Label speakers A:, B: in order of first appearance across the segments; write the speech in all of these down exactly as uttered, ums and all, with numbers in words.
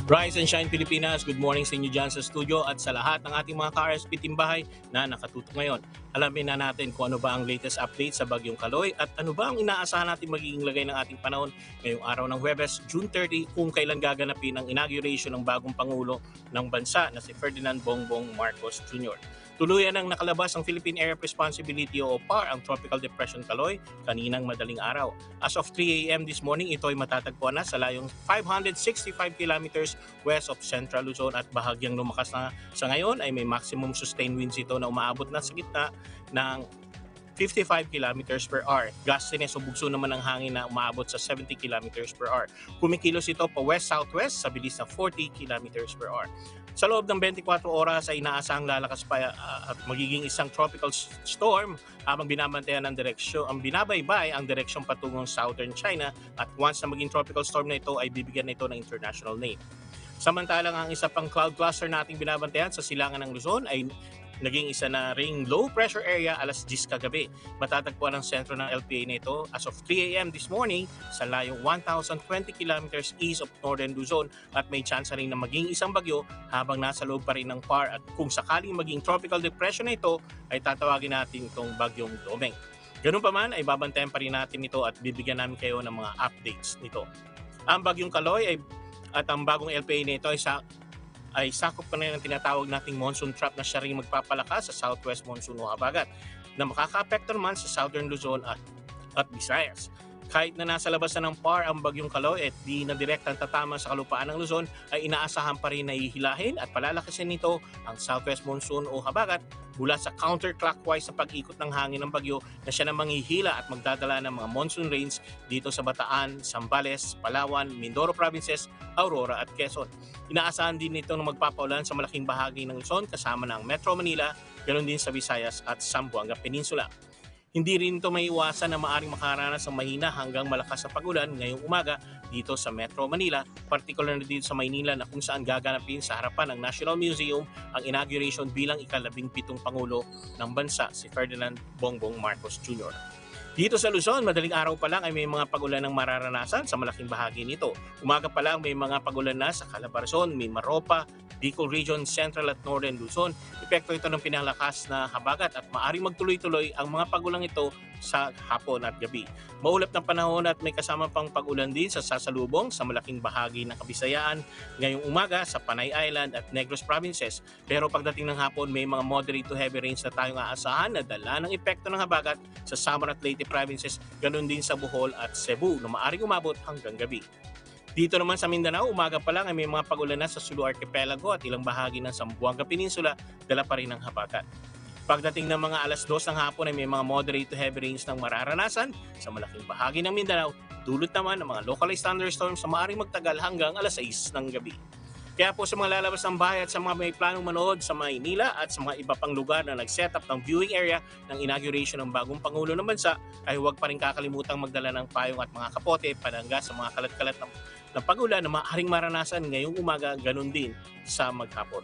A: Rise and Shine Pilipinas, good morning sa inyo dyan sa studio at sa lahat ng ating mga ka-R S P timbahay na nakatutok ngayon. Alamin na natin kung ano ba ang latest update sa Bagyong Kaloy at ano ba ang inaasahan natin magiging lagay ng ating panahon ngayong araw ng Huwebes, June thirtieth, kung kailan gaganapin ang inauguration ng bagong Pangulo ng bansa na si Ferdinand Bongbong Marcos Junior Tuluyan ang nakalabas ang Philippine Area of Responsibility o P A R ang Tropical Depression Kaloy kaninang madaling araw. As of three a m this morning, ito ay matatagpuan na sa layong five hundred sixty-five kilometers west of Central Luzon at bahagyang lumakas na sa ngayon ay may maximum sustained winds ito na umaabot na sa gitna ng fifty-five kilometers per hour. Gustiness o bugso naman ng hangin na umaabot sa seventy kilometers per hour. Kumikilos ito pa west-southwest sa bilis na forty kilometers per hour. Sa loob ng twenty-four oras ay inaasahang lalakas pa uh, at magiging isang tropical storm habang binabantayan ng direksyon, ang binabaybay ang direksyon patungong southern China at once na maging tropical storm na ito ay bibigyan na ito ng international name. Samantalang ang isa pang cloud cluster nating binabantayan sa silangan ng Luzon ay naging isa na ring low pressure area alas diyes kagabi. Matatagpuan ang sentro ng L P A nito as of three a m this morning sa layong one thousand twenty kilometers east of northern Luzon at may chance rin na maging isang bagyo habang nasa loob pa rin ng P A R at kung sakaling maging tropical depression na ito ay tatawagin natin itong bagyong Domeng. Ganun pa man ay babantayan pa rin natin ito at bibigyan namin kayo ng mga updates nito. Ang bagyong Kaloy ay at ang bagong L P A nito ay sa ay sakop pa na ng tinatawag nating monsoon trap na siya rin magpapalakas sa southwest monsoon o habagat na makaka-apekto naman sa southern Luzon at, at Visayas. Kahit na nasa labas na ng P A R ang bagyong Kaloy at di na direktang tatama sa kalupaan ng Luzon ay inaasahan pa rin na ihilahin at palalakasin nito ang southwest monsoon o habagat mula sa counterclockwise sa pag-ikot ng hangin ng bagyo na siya na manghihila at magdadala ng mga monsoon rains dito sa Bataan, Zambales, Palawan, Mindoro Provinces, Aurora at Quezon. Inaasahan din nito na magpapaulan sa malaking bahagi ng Luzon kasama ng Metro Manila, ganoon din sa Visayas at Zamboanga Peninsula. Hindi rin ito may iwasan na maaring makaranas ng mahina hanggang malakas na pag-ulan ngayong umaga dito sa Metro Manila, particular na dito sa Maynila na kung saan gaganapin sa harapan ng National Museum ang inauguration bilang ikalabing pitong Pangulo ng bansa si Ferdinand Bongbong Marcos Junior Dito sa Luzon, madaling araw pa lang ay may mga pag-ulan ng mararanasan sa malaking bahagi nito. Umaga pa lang may mga pag-ulan na sa Calabarzon, Mimaropa, Bicol Region, Central at Northern Luzon. Epekto ito ng pinalakas na habagat at maaring magtuloy-tuloy ang mga pag-ulan ito sa hapon at gabi. Maulap na panahon at may kasama pang pag-ulan din sa sasalubong sa malaking bahagi ng Kabisayaan ngayong umaga sa Panay Island at Negros Provinces. Pero pagdating ng hapon may mga moderate to heavy rains na tayong aasahan na dala ng epekto ng habagat sa Samar at Leyte Provinces, ganun din sa Bohol at Cebu na maaring umabot hanggang gabi. Dito naman sa Mindanao, umaga pa lang ay may mga pag-ulan na sa Sulu Archipelago at ilang bahagi ng Zamboanga Peninsula, dala pa rin ng habagat. Pagdating ng mga alas dos ng hapon ay may mga moderate to heavy rains ng mararanasan sa malaking bahagi ng Mindanao, dulot naman ng mga localized thunderstorms na maaaring magtagal hanggang alas sais ng gabi. Kaya po sa mga lalabas ng bahay at sa mga may planong manood sa Maynila at sa mga iba pang lugar na nag-set up ng viewing area ng inauguration ng bagong Pangulo ng bansa ay huwag pa rin kakalimutang magdala ng payong at mga kapote panangga sa mga kalat-kalat ng, ng pag-ulan na maaaring maranasan ngayong umaga, ganun din sa maghapon.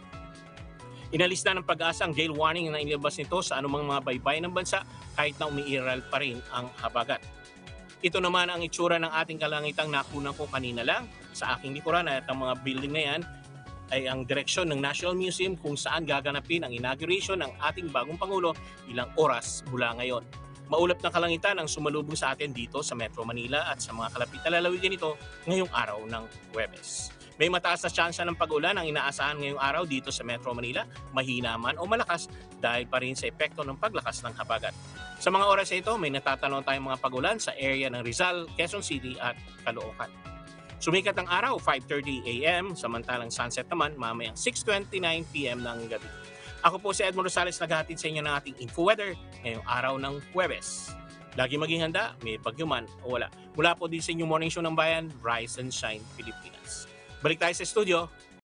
A: Inalis na ng Pag-asa ang gale warning na inilabas nito sa anumang mga baybayin ng bansa kahit na umiiral pa rin ang habagat. Ito naman ang itsura ng ating kalangitang nakunan ko kanina lang sa aking likuran at ang mga building na yan ay ang direksyon ng National Museum kung saan gaganapin ang inauguration ng ating bagong Pangulo ilang oras mula ngayon. Maulap na kalangitan ang sumalubong sa atin dito sa Metro Manila at sa mga kalapit na lalawigan nito ngayong araw ng Huwebes. May mataas na tsansa ng pag-ulan ang inaasahan ngayong araw dito sa Metro Manila, mahina man o malakas dahil pa rin sa epekto ng paglakas ng habagat. Sa mga oras na ito, may natatanaw tayong mga pag-ulan sa area ng Rizal, Quezon City at Caloocan. Sumikat ang araw five thirty a m, samantalang sunset naman mamayang six twenty-nine p m ng gabi. Ako po si Edmond Rosales, naghahatid sa inyo ng ating info weather ngayong araw ng Huwebes. Lagi maging handa, may bagyo man o wala. Mula po din sa inyong morning show ng bayan, Rise and Shine Pilipinas. Balik tayo sa studio.